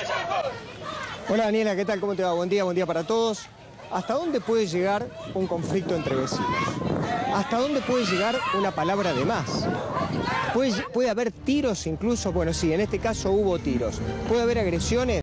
Hola Daniela, ¿qué tal? ¿Cómo te va? Buen día para todos. ¿Hasta dónde puede llegar un conflicto entre vecinos? ¿Hasta dónde puede llegar una palabra de más? ¿Puede haber tiros incluso? Bueno, sí, en este caso hubo tiros. ¿Puede haber agresiones?